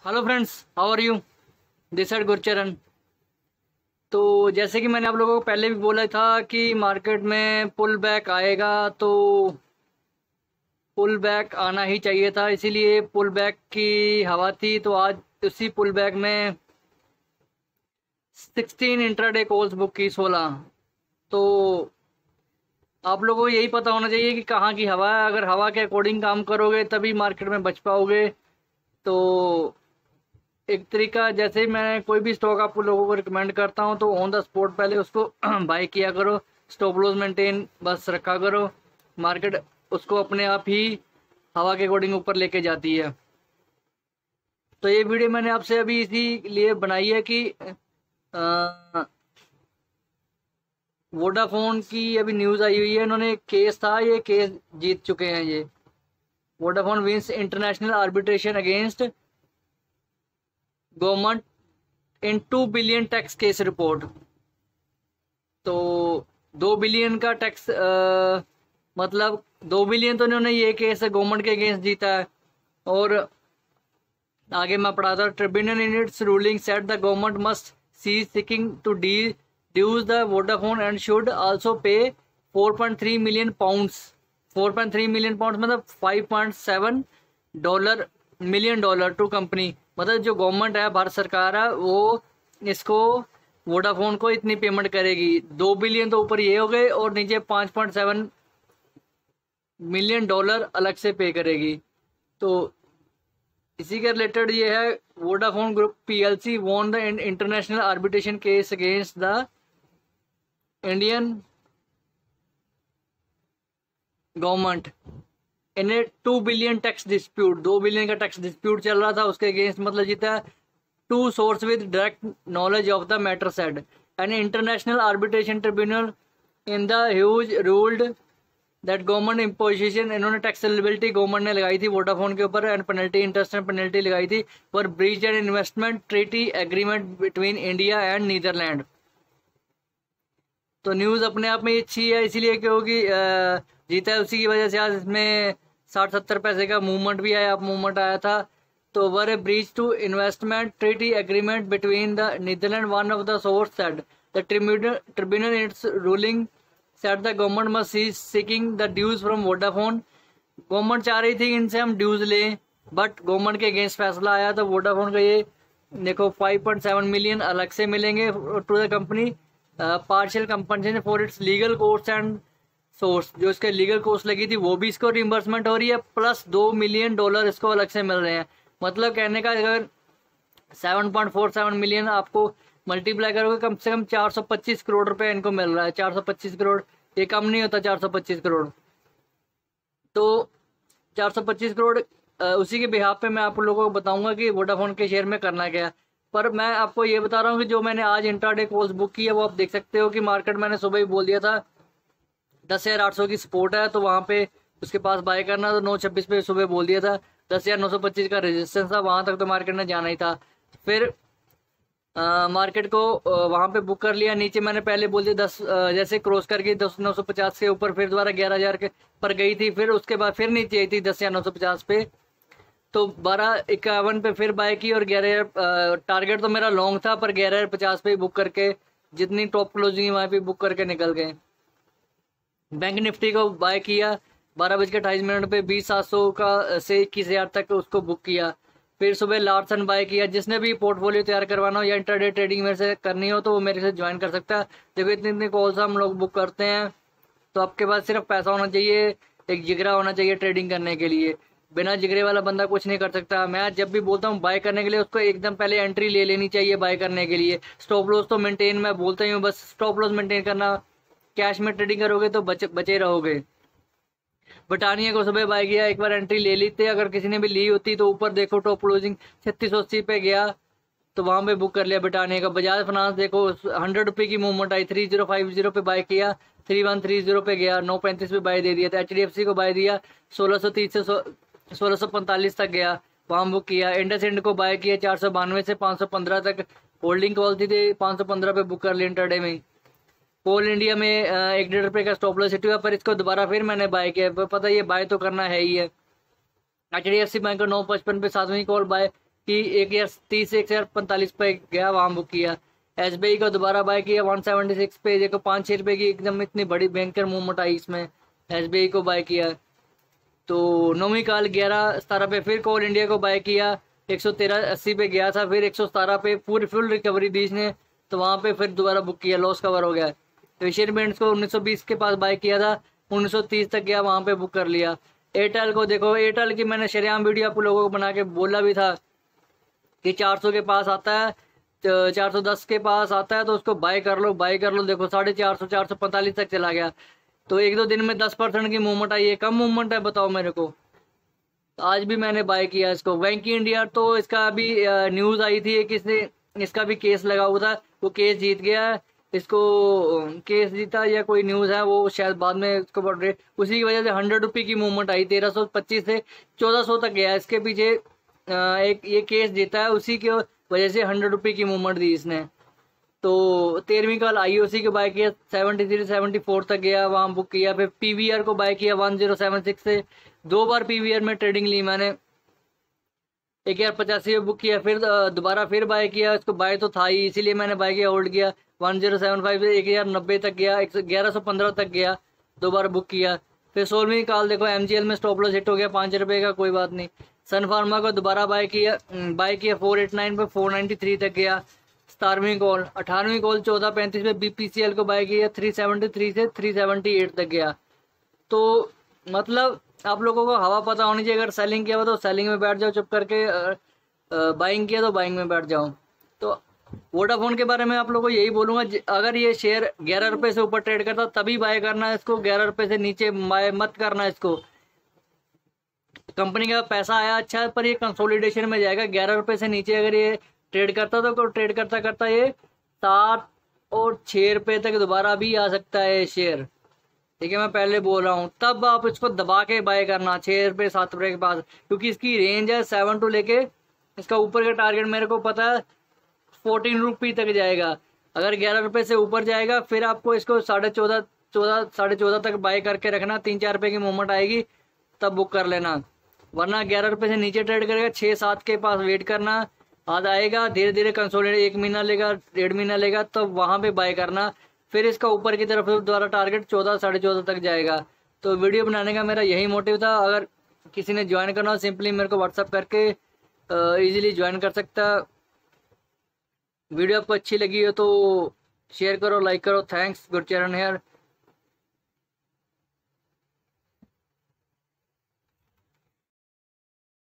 Hello friends, how are you? This side Gurcharan. तो जैसे कि मैंने आप लोगों को पहले भी बोला था कि मार्केट में पुल बैक आएगा, तो पुल बैक आना ही चाहिए था, इसीलिए पुल बैक की हवा थी। तो आज उसी पुल बैक में 16 इंट्राडे कॉल्स बुक की, 16। तो आप लोगों को यही पता होना चाहिए कि कहाँ की हवा है। अगर हवा के अकॉर्डिंग काम करोगे तभी मार्केट में बच पाओगे। तो एक तरीका, जैसे ही मैं कोई भी स्टॉक आप लोगों को रिकमेंड करता हूं तो ऑन द स्पॉट पहले उसको बाय किया करो। स्टॉप लॉस मेंटेन बस रखा करो। मार्केट उसको अपने आप ही हवा के अकॉर्डिंग ऊपर लेके जाती है। तो ये वीडियो मैंने आपसे अभी इसीलिए बनाई है कि वोडाफोन की अभी न्यूज़ आई हुई है। इन्होंने एक केस था, ये केस जीत चुके हैं। ये Vodafone wins international arbitration against government in 2 billion tax case report. तो 2 बिलियन का टैक्स मतलब 2 बिलियन तो इन्होंने ये केस गवर्नमेंट के अगेंस्ट जीता है। और आगे मैं पढ़ा था, tribunal in its ruling said the government must cease seeking to dues the Vodafone and should also pay 4.3 million pounds. 4.3 million pound मतलब 5.7 dollar million dollar to company. मतलब जो गवर्नमेंट है, भारत सरकार है, वो इसको वोडाफोन को इतनी पेमेंट करेगी। 2 बिलियन तो ऊपर ये हो गए और नीचे 5.7 मिलियन डॉलर अलग से पे करेगी। तो इसी के रिलेटेड ये है, Vodafone group PLC won the international arbitration case against the Indian government in a 2 billion tax dispute. 2 billion का टैक्स डिस्प्यूट चल रहा था, उसके अगेंस्ट मतलब जीता to source with direct knowledge of the matter said an international arbitration tribunal in the Hague ruled that government imposition. इन्होंने tax eligibility government ने लगाई थी वोडाफोन के ऊपर, and penalty, interest and penalty लगाई थी for breach and investment treaty agreement between India and Netherland. तो news अपने आप में अच्छी है, इसीलिए क्योंकि जीता है, उसी की वजह से आज इसमें 60-70 पैसे का मूवमेंट भी आया, मूवमेंट आया था। तो were a breach to investment treaty agreement between the Netherland, one of the source said the tribunal in its ruling said the government must cease seeking the dues from Vodafone. Government चाह रही थी इनसे हम dues लें, but government के against फैसला आया। तो वोडाफोन का ये देखो 5.7 मिलियन अलग से मिलेंगे to the company, partial compensation for its legal costs and source. जो इसके लीगल कोर्स लगी थी वो भी इसको रिम्बर्समेंट हो रही है, प्लस 2 मिलियन डॉलर इसको अलग से मिल रहे हैं। मतलब कहने का, अगर 7.47 मिलियन आपको मल्टीप्लाई करोगे, कम से कम 425 करोड़ रुपए इनको मिल रहा है। 425 करोड़, ये कम नहीं होता 425 करोड़। तो 425 करोड़ उसी के बिहाफ पे मैं आप लोगों को बताऊंगा कि वोडाफोन के शेयर में करना क्या है। पर मैं आपको ये बता रहा हूँ कि जो मैंने आज इंट्राडे कॉल्स बुक की है वो आप देख सकते हो कि मार्केट मैंने सुबह ही बोल दिया था 10,800 की सपोर्ट है, तो वहाँ पे उसके पास बाय करना। तो 926 पे सुबह बोल दिया था 10,925 का रेजिस्टेंस था, वहाँ तक तो मार्केट ने जाना ही था। फिर मार्केट को वहाँ पे बुक कर लिया। नीचे मैंने पहले बोल दिया 10 जैसे क्रॉस करके 10,950 के ऊपर, फिर दोबारा 11,000 के पर गई थी, फिर उसके बाद फिर नीचे आई थी 10,950 पे। तो 12,51 पे फिर बाय की और 11,000 टारगेट तो मेरा लॉन्ग था, पर 11,050 पे बुक करके जितनी टॉप क्लोजिंग वहाँ पे बुक करके निकल गए। बैंक निफ्टी को बाय किया 12:28 पे 20,700 का से 21,000 तक उसको बुक किया। फिर सुबह लार्सन बाय किया। जिसने भी पोर्टफोलियो तैयार करवाना हो या इंटरडे ट्रेडिंग मेरे से करनी हो तो वो मेरे से ज्वाइन कर सकता है। देखो इतनी इतनी कॉल्स हम लोग बुक करते हैं, तो आपके पास सिर्फ पैसा होना चाहिए, एक जिगरा होना चाहिए ट्रेडिंग करने के लिए। बिना जिगरे वाला बंदा कुछ नहीं कर सकता। मैं जब भी बोलता हूँ बाय करने के लिए, उसको एकदम पहले एंट्री ले लेनी चाहिए बाय करने के लिए। स्टॉप लॉस तो मेंटेन, मैं बोलता ही हूँ, बस स्टॉप लॉस मेंटेन करना। कैश में ट्रेडिंग करोगे तो बचे रहोगे। ब्रिटानिया को सुबह बाय किया, एक बार एंट्री ले ली थी। अगर किसी ने भी ली होती तो ऊपर देखो टॉप क्लोजिंग 3680 पे गया तो वहां पे बुक कर लिया ब्रिटानिया का। बजाज फाइनेंस देखो 100 रुपये की मूवमेंट आई, 3050 पे बाय किया, 3130 पे गया, 935 पे बाय दे दिया था। HDFC को बाय दिया 1630 से 1645 तक गया, वहां बुक किया। इंडस इंड को बाय किया 492 से 515 तक, होल्डिंग कॉल थी 515 पे बुक कर लिया इंटरडे में। कोल इंडिया में 1.5 रुपये का स्टॉप लॉस हिट हुआ, पर इसको दोबारा फिर मैंने बाय किया। पता ये बाय तो करना है ही है। HDFC बैंक को 955 पे 7वीं कॉल बाय कि 1030 से 1045 पे गया, वहाँ बुक किया। SBI को दोबारा बाय किया 176 पे, देखो 5-6 रुपये की एकदम इतनी बड़ी भयंकर मूवमेंट आई इसमें, SBI को बाय किया। तो नौवीं कॉल 11-17 पे फिर कोल इंडिया को बाय किया, 113.80 पे गया था, फिर 117 पे पूरी फुल रिकवरी दी इसने, तो वहाँ पे फिर दोबारा बुक किया, लॉस कवर हो गया। तो एशियन पेंट्स को 1920 के पास बाय किया था, 1930 तक गया, वहाँ पे बुक कर लिया। एयरटेल को देखो, एयरटेल की मैंने शरेआम वीडियो आप लोगों को बना के बोला भी था कि 400 के पास आता है, तो 410 के पास आता है तो उसको बाय कर लो, बाय कर लो। देखो 450 445 तक चला गया, तो 1-2 दिन में 10% की मूवमेंट आई है, कम मूवमेंट है बताओ मेरे को। आज भी मैंने बाय किया इसको। बैंक इंडिया तो इसका अभी न्यूज़ आई थी कि इसका भी केस लगा हुआ था, वो केस जीत गया है। इसको केस जीता या कोई न्यूज़ है वो शायद बाद में इसको बढ़ रहे, उसी की वजह से 100 रुपये की मूवमेंट आई, 1325 से 1400 तक गया। इसके पीछे एक ये केस जीता है, उसी की वजह से 100 रुपये की मूवमेंट दी इसने। तो 13वीं कॉल IOC को बाय किया, 73-74 तक गया, वहाँ बुक किया। फिर PVR को बाय किया 1076 से, 2 बार PVR में ट्रेडिंग ली मैंने, 1085 में बुक किया, फिर दोबारा फिर बाय किया। इसको बाय तो था ही, इसीलिए मैंने बाय किया, होल्ड किया। 1075 से 1090 तक गया, 1115 तक गया, 2 बार बुक किया। फिर 16वीं कॉल देखो MGL में स्टॉप लॉस हिट हो गया 5 रुपये का, कोई बात नहीं। सन फार्मा को दोबारा बाय किया 489 पे 493 तक गया। 17वीं कॉल 18वीं कॉल 1435 पे BPCL को बाय किया, 373 से 378 तक गया। तो मतलब आप लोगों को हवा पता होनी चाहिए, अगर सेलिंग किया हो तो सेलिंग में बैठ जाओ चुप करके, बाइंग किया तो बाइंग में बैठ जाओ। तो वोडाफोन के बारे में आप लोगों को यही बोलूँगा, अगर ये शेयर 11 रुपये से ऊपर ट्रेड करता तभी बाय करना है इसको, 11 रुपये से नीचे बाय मत करना इसको। कंपनी का पैसा आया अच्छा है, पर ये कंसोलिडेशन में जाएगा। 11 रुपये से नीचे अगर ये ट्रेड करता तो ट्रेड करता करता ये 7 और 6 रुपये तक दोबारा भी आ सकता है शेयर, ठीक है। मैं पहले बोल रहा हूँ, तब आप इसको दबा के बाय करना 6 रुपये 7 रुपये के पास, क्योंकि इसकी रेंज है 7 टू लेके, इसका ऊपर का टारगेट मेरे को पता है 14 रुपये तक जाएगा। अगर 11 रुपये से ऊपर जाएगा फिर आपको इसको 14.5 तक बाय करके रखना, 3-4 रुपये की मूवमेंट आएगी तब बुक कर लेना, वरना 11 रुपये से नीचे ट्रेड करेगा 6-7 के पास वेट करना, आज आएगा धीरे धीरे कंसोलिडेट, 1 महीना लेगा 1.5 महीना लेगा, तो वहाँ पे बाय करना। फिर इसका ऊपर की तरफ द्वारा टारगेट 14-14.5 तक जाएगा। तो वीडियो बनाने का मेरा यही मोटिव था। अगर किसी ने ज्वाइन करना हो सिंपली मेरे को व्हाट्सअप करके इजीली ज्वाइन कर सकता। वीडियो आपको अच्छी लगी हो तो शेयर करो, लाइक करो। Thanks, Gurcharan hair.